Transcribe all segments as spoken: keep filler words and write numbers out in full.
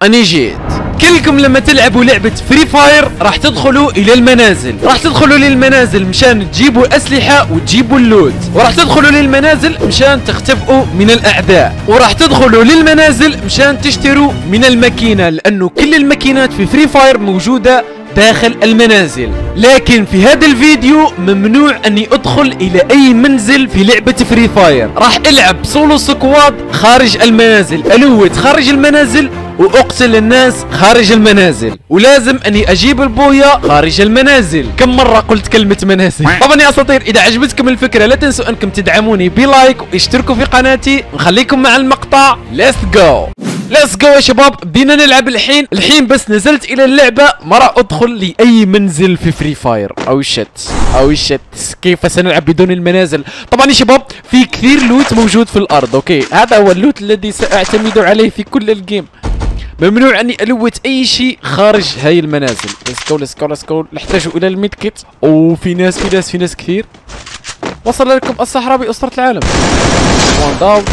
اني جيت. كلكم لما تلعبوا لعبة فري فاير راح تدخلوا الى المنازل، راح تدخلوا للمنازل مشان تجيبوا اسلحة وتجيبوا اللوت، وراح تدخلوا للمنازل مشان تختفئوا من الاعداء، وراح تدخلوا للمنازل مشان تشتروا من الماكينة، لانه كل الماكينات في فري فاير موجودة داخل المنازل. لكن في هذا الفيديو ممنوع اني ادخل الى اي منزل في لعبة فري فاير، راح العب سولو سكواد خارج المنازل، الوت خارج المنازل واقتل الناس خارج المنازل، ولازم اني اجيب البويا خارج المنازل. كم مرة قلت كلمة منازل؟ طبعا يا اساطير اذا عجبتكم الفكرة لا تنسوا انكم تدعموني بلايك واشتركوا في قناتي، نخليكم مع المقطع. ليتس جو ليتس جو يا شباب، بدينا نلعب الحين. الحين بس نزلت الى اللعبة ما راح ادخل لاي منزل في فري فاير. او شت او شت كيف سنلعب بدون المنازل؟ طبعا يا شباب في كثير لوت موجود في الارض، اوكي هذا هو اللوت الذي ساعتمد عليه في كل الجيم. ممنوع اني الوت اي شيء خارج هاي المنازل. ليتس جو ليتس جو ليتس جو. نحتاج الى الميد كيت. اوه في ناس في ناس في ناس كثير. وصل لكم الصحراوي اسطورة العالم. وان داون.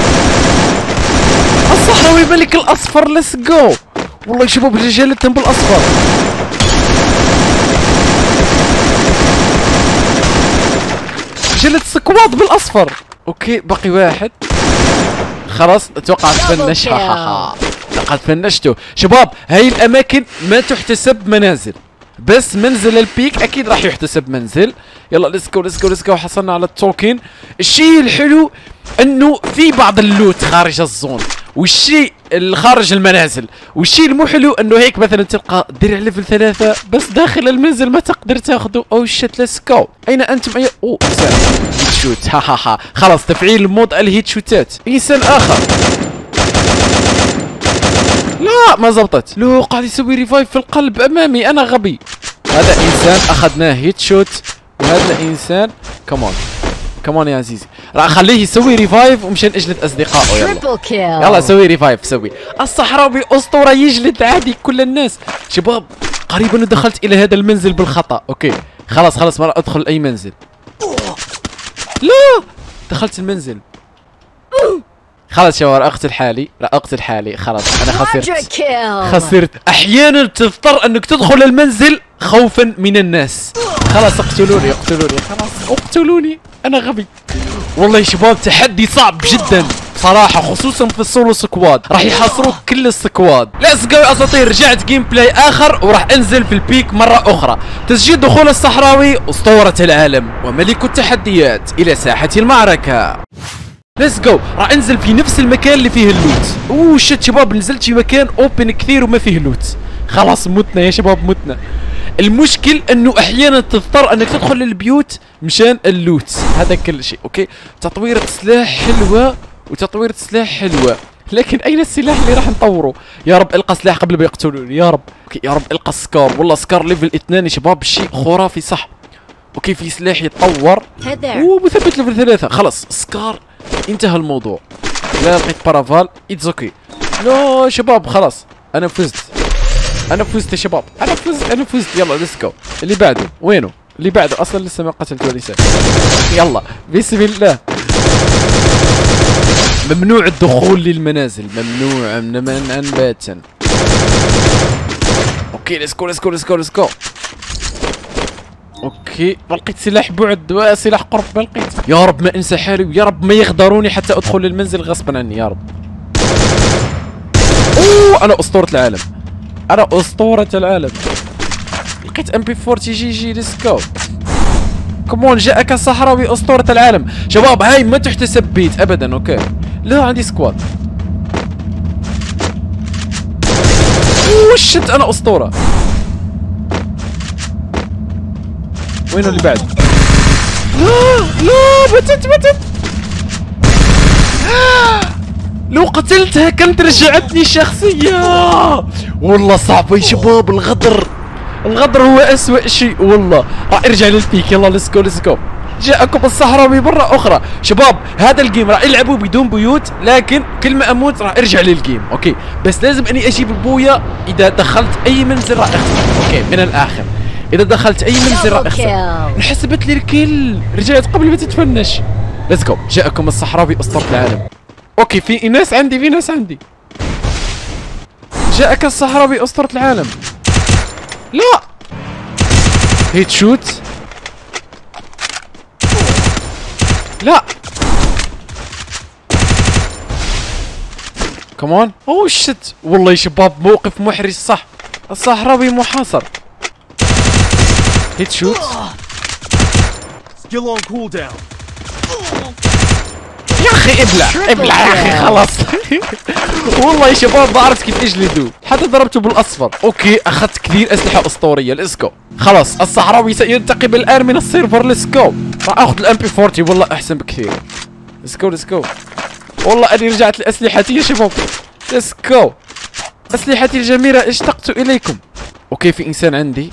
الصحراوي ملك الاصفر. ليتس جو. والله يا شباب رجالتهم بالاصفر. رجالة سكواد بالاصفر. اوكي باقي واحد. خلاص اتوقع تفنش. لقد فنشته شباب. هاي الاماكن ما تحتسب منازل، بس منزل البيك اكيد راح يحتسب منزل. يلا ليتس جو ليتس جو ليتس جو. حصلنا على التوكن. الشيء الحلو انه في بعض اللوت خارج الزون، والشيء اللي خارج المنازل، والشيء المو حلو انه هيك مثلا تلقى درع ليفل ثلاثة بس داخل المنزل ما تقدر تاخذه. او شت ليتس جو. اين انتم؟ اي اوه انسان هيت شوت. ها ها ها خلاص تفعيل مود الهيت شوتات. انسان اخر. لا ما زبطت. لو قاعد يسوي ريفايف في القلب امامي. انا غبي. هذا انسان اخذناه هيت شوت، وهذا انسان كمان كمان يا عزيزي راح اخليه يسوي ريفايف ومشان اجلد اصدقائه. يلا يلا سوي ريفايف سوي. الصحراوي اسطوره يجلد عادي كل الناس. شباب قريبا دخلت الى هذا المنزل بالخطا. اوكي خلاص خلاص ما راح ادخل اي منزل. لا دخلت المنزل. خلاص شباب اقتل حالي. لا اقتل حالي خلاص انا خسرت خسرت. احيانا تضطر انك تدخل المنزل خوفا من الناس. خلاص اقتلوني اقتلوني خلاص اقتلوني انا غبي. والله يا شباب تحدي صعب جدا صراحة، خصوصا في السولو سكواد راح يحاصروك كل السكواد. ليتس جو يا اساطير. رجعت جيم بلاي اخر وراح انزل في البيك مرة اخرى. تسجيل دخول الصحراوي اسطورة العالم وملك التحديات الى ساحة المعركة. ليتس جو. راح انزل في نفس المكان اللي فيه اللوت. اوه شت شباب نزلت في مكان اوبن كثير وما فيه لوت. خلاص متنا يا شباب متنا. المشكل انه احيانا تضطر انك تدخل للبيوت مشان اللوت. هذا كل شيء. اوكي تطويرة سلاح حلوة وتطويرة سلاح حلوة، لكن اين السلاح اللي راح نطوره؟ يا رب القى سلاح قبل ما يقتلوني يا رب. اوكي يا رب القى سكار. والله سكار ليفل اثنين يا شباب شيء خرافي صح. اوكي في سلاح يتطور. اوه مثبت ليفل ثلاثة. خلاص سكار انتهى الموضوع. لا لقيت بارافال اتس اوكي. لا شباب خلاص انا فزت انا فزت يا شباب انا فزت انا فزت. يلا ليتس جو. اللي بعده وينه؟ اللي بعده اصلا لسه ما قتلت ولا شيء. يلا بسم الله. ممنوع الدخول للمنازل، ممنوع منعا باتا. اوكي ليتس جو ليتس جو ليتس جو ليتس جو. اوكي ما لقيت سلاح بعد وسلاح قرب ما لقيت. يا رب ما انسى حالي ويا رب ما يغدروني حتى ادخل للمنزل غصبا عني يا رب. اوه انا اسطورة العالم انا اسطورة العالم. لقيت ام بي أربعة جي جي. ليتس جو. كمون جاءك الصحراوي اسطورة العالم. شباب هاي ما تحتسب بيت ابدا. اوكي لا عندي سكواد. اوه شت انا اسطورة. وينه اللي بعد؟ لا لا متت متت. لو قتلتها كانت رجعتني شخصية. والله صعبة يا شباب. الغدر الغدر هو اسوأ شيء والله. راح ارجع للبيك. يلا ليتس جو ليتس جو. جاءكم الصحراوي مرة أخرى. شباب هذا الجيم راح يلعبوا بدون بيوت، لكن كل ما أموت راح أرجع للجيم. أوكي بس لازم إني أجيب البويا. إذا دخلت أي منزل راح أخسر. أوكي من الآخر إذا دخلت أي منزل راح أخسر. انحسبت لي الكل. رجعت قبل ما تتفنش. ليتس جو. جاءكم الصحراوي أسطورة العالم. أوكي في ناس عندي في ناس عندي. جاءك الصحراوي أسطورة العالم. لا هيت شوت. لا كمان. اوه شت والله يا شباب موقف محرج صح. الصحراوي محاصر. هيت شوت. يا اخي ابلع ابلع يا اخي خلاص. والله يا شباب ما عرفت كيف اجلدوه حتى ضربته بالاصفر. اوكي اخذت كثير اسلحه اسطوريه. ليتس جو. خلاص الصحراوي سينتقم الان من السيرفر. ليتس جو. راح اخذ الام بي أربعين والله احسن بكثير. ليتس جو ليتس جو. والله اني رجعت لاسلحتي يا شباب. ليتس جو. اسلحتي الجميله اشتقت اليكم. اوكي في انسان عندي.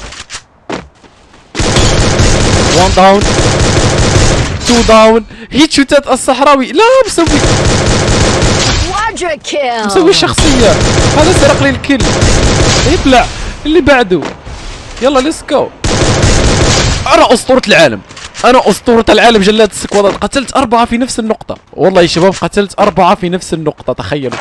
وان داون تو داون. هيت شوتات الصحراوي. لا مسوي مسوي شخصية. هذا سرق لي الكل. يبلع اللي بعده. يلا ليتس جو. انا اسطورة العالم. انا اسطورة العالم جلاد السكوادات. قتلت اربعة في نفس النقطة. والله يا شباب قتلت اربعة في نفس النقطة تخيلوا.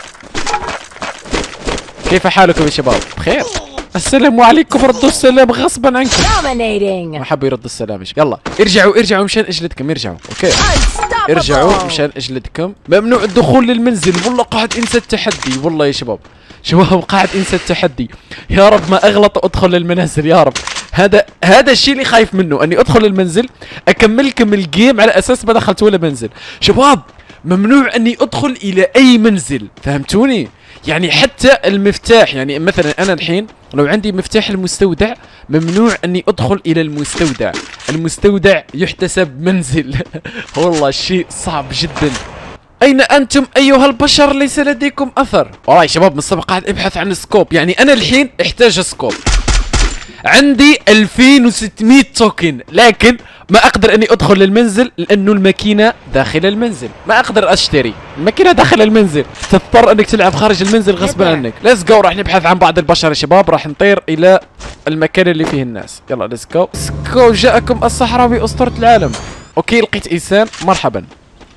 كيف حالكم يا شباب؟ بخير؟ السلام عليكم. ردوا السلام غصبا عنكم. ما حبوا يردوا السلام. يلا ارجعوا ارجعوا مشان اجلدكم. ارجعوا اوكي ارجعوا مشان اجلدكم. ممنوع الدخول للمنزل. والله قاعد انسى التحدي. والله يا شباب شباب قاعد انسى التحدي. يا رب ما اغلط وادخل للمنازل يا رب. هذا هذا الشيء اللي خايف منه اني ادخل المنزل اكملكم الجيم على اساس ما دخلت ولا منزل. شباب ممنوع اني ادخل الى اي منزل فهمتوني؟ يعني حتى المفتاح. يعني مثلا انا الحين لو عندي مفتاح المستودع ممنوع اني ادخل الى المستودع. المستودع يحتسب منزل. والله شيء صعب جدا. اين انتم ايها البشر ليس لديكم اثر؟ والله يا شباب من الصبح قاعد ابحث عن سكوب. يعني انا الحين احتاج سكوب. عندي ألفين وستمية توكن لكن ما اقدر اني ادخل للمنزل لانه الماكينه داخل المنزل. ما اقدر اشتري الماكينه داخل المنزل. تضطر انك تلعب خارج المنزل غصبا عنك. ليتس جو. راح نبحث عن بعض البشر يا شباب. راح نطير الى المكان اللي فيه الناس. يلا ليتس جو. ليتس جو. جاءكم الصحراوي اسطورة العالم. اوكي لقيت انسان. مرحبا.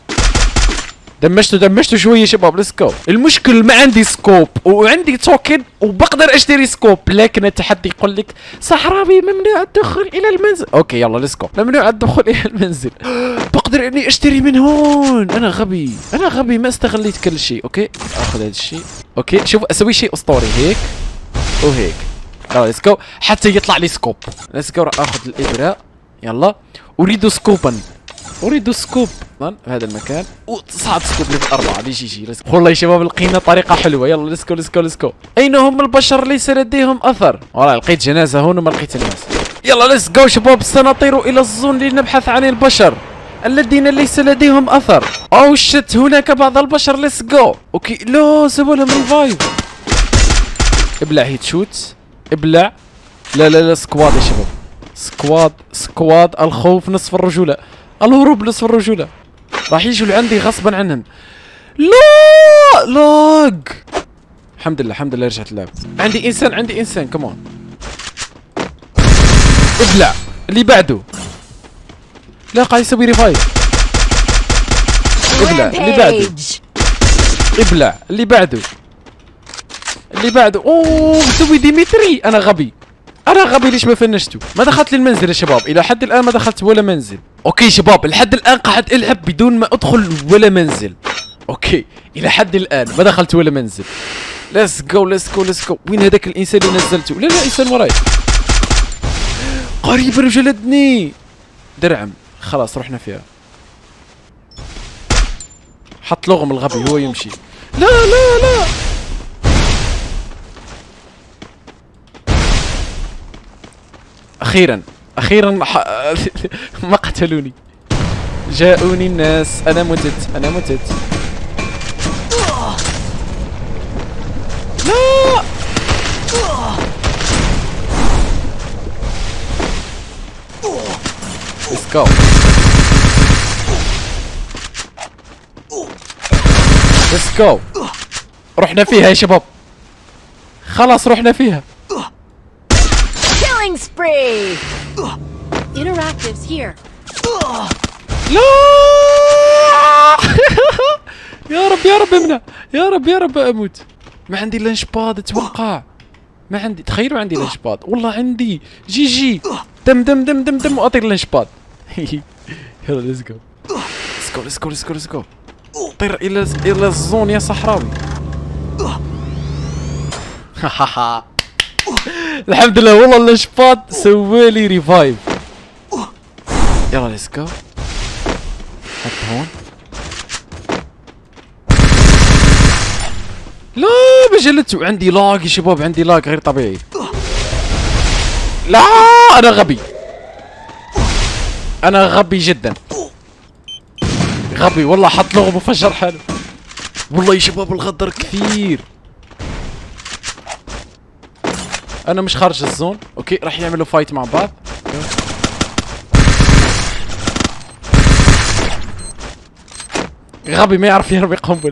دمجته دمجته شويه شباب. ليتس جو. المشكل ما عندي سكوب وعندي توكن وبقدر اشتري سكوب لكن التحدي يقول لك صحراوي ممنوع الدخول الى المنزل. اوكي يلا ليتس جو. ممنوع الدخول الى المنزل. بقدر اني اشتري من هون. انا غبي انا غبي ما استغليت كل شيء. اوكي اخذ هذا الشيء. اوكي شوف اسوي شيء اسطوري هيك وهيك. يلا ليتس جو حتى يطلع لي سكوب. ليتس جو. راح اخذ الابره. يلا اريد سكوبا. اريد سكوب في هذا المكان وصعد سكوب ليفل أربعة. ليش يجي والله يا شباب لقينا طريقة حلوة. يلا ليتس جو ليتس جو ليتس جو. أين هم البشر ليس لديهم أثر؟ والله لقيت جنازة هون وما لقيت الناس. يلا ليتس جو شباب. سنطير إلى الزون لنبحث عن البشر الذين ليس لديهم أثر. أو شت هناك بعض البشر. ليتس جو. أوكي لا سووا لهم ريفايف. ابلع هيت شوت. ابلع. لا لا لا سكواد يا شباب. سكواد سكواد. الخوف نصف الرجولة. الهروب نصف الرجولة. راح يجوا لعندي غصبا عنهم. لا لاج. الحمد لله الحمد لله رجعت اللعب. عندي انسان عندي انسان كمان. ابلع اللي بعده. لا قاعد يسوي ريفايف. ابلع اللي بعده. ابلع اللي بعده. اللي بعده. اوه مسوي ديمتري. انا غبي انا غبي. ليش ما فنشته؟ ما دخلت للمنزل يا شباب. الى حد الان ما دخلت ولا منزل. اوكي شباب لحد الان قاعد العب بدون ما ادخل ولا منزل. اوكي الى حد الان ما دخلت ولا منزل. ليتس جو ليتس جو ليتس جو. وين هذاك الانسان اللي نزلته؟ لا لا انسان وراي قريب جلدني. درعم. خلاص رحنا فيها. حط لغم الغبي هو يمشي. لا لا لا اخيرا اخيرا ما قتلوني. جاءوني الناس. انا متت انا متت. لا ليتس جو ليتس جو. رحنا فيها يا شباب. خلاص رحنا فيها. Spree. Interactives here. لا يا رب يا رب امنع. يا رب يا رب اموت. ما عندي لانش باد اتوقع. ما عندي، تخيلوا عندي لانش باد، والله عندي. جي جي دم دم دم دم دم واعطي اللانش باد. يلا ليتس جو ليتس جو ليتس جو ليتس جو ليتس جو. طير الى الى الزون يا صحراوي. الحمد لله والله اللانش باد سوالي ريفايف. يلا ليتس جو. حط هون. لا بجلدته. عندي لاج يا شباب، عندي لاج غير طبيعي. لا انا غبي، انا غبي جدا، غبي والله. حط له مفجر حلو والله يا شباب. الغدر كثير. انا مش خارج الزون. اوكي راح يعملوا فايت مع بعض. غبي ما يعرف يرمي قنبله.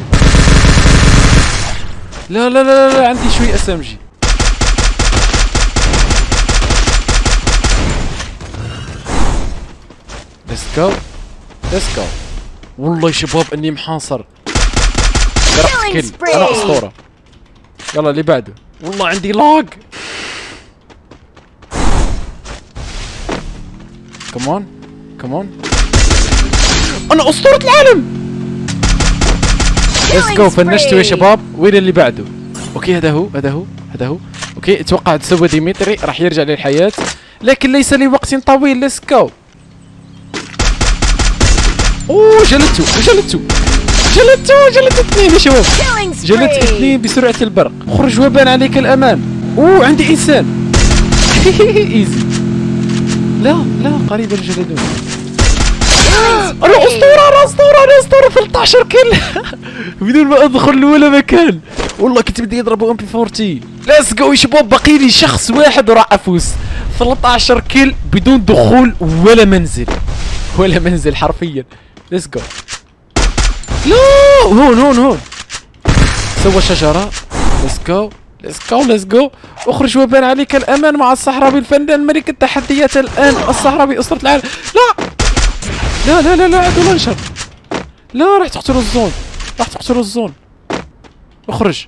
لا لا لا لا عندي شوي اس ام جي. ليتس جو ليتس جو. والله يا شباب اني محاصر. درعت كل. انا اسطوره. يلا اللي بعده. والله عندي لاج. كمان كمان. انا اسطوره العالم. ليتس جو. فنشتوا يا شباب. وين اللي بعده؟ اوكي هذا هو هذا هو هذا هو. اوكي اتوقع تسوى ديمتري راح يرجع للحياة، لكن ليس لوقت طويل. ليتس جو. اوه جلدته جلدته جلدته جلدت اثنين يا شباب. جلدت اثنين بسرعة البرق. اخرج وبان عليك الامان. اوه عندي انسان. ايزي. لا لا قريبا جلدوني. انا اسطوره انا اسطوره انا اسطوره. ثلاثة عشر كل بدون ما ادخل ولا مكان. والله كنت بدي اضرب ام بي أربعين. ليتس جو يا شباب. باقي لي شخص واحد وراح افوز. ثلاثة عشر كل بدون دخول ولا منزل ولا منزل حرفيا. ليتس جو. لا هون هون هون. سوى شجره. ليتس جو ليتس جو ليتس جو. اخرج وبان عليك الامان مع الصحراوي الفنان ملك التحديات الان. الصحراوي اسطوره العالم. لا لا لا لا لا عنده لانشر. لا راح تقتلوا الزون راح تقتلوا الزون. اخرج.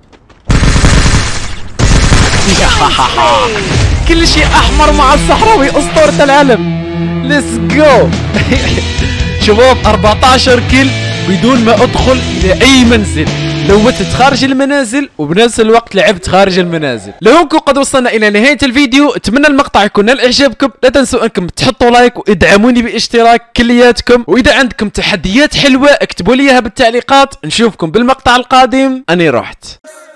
كل شيء احمر مع الصحراوي اسطورة العالم. ليتس جو. شباب أربعة عشر كل بدون ما ادخل الى اي منزل. لوثت خارج المنازل وبنفس الوقت لعبت خارج المنازل. لو انكم قد وصلنا الى نهاية الفيديو، اتمنى المقطع يكون نال اعجابكم. لا تنسوا انكم تحطوا لايك وادعموني باشتراك كلياتكم. واذا عندكم تحديات حلوة اكتبوا لي اياها بالتعليقات. نشوفكم بالمقطع القادم. اني رحت.